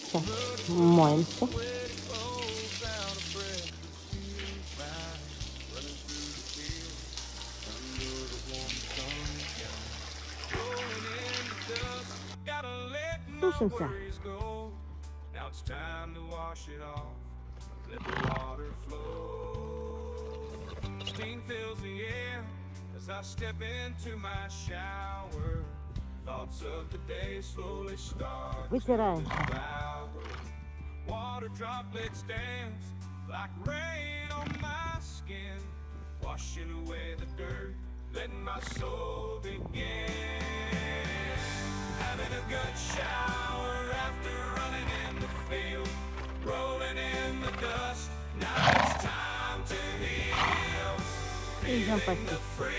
Сейчас моемся. Сушимся. Вытираемся. Washing away the dirt, letting my soul begin. Having a good shower after running in the field, rolling in the dust. Now it's time to heal. Feeling the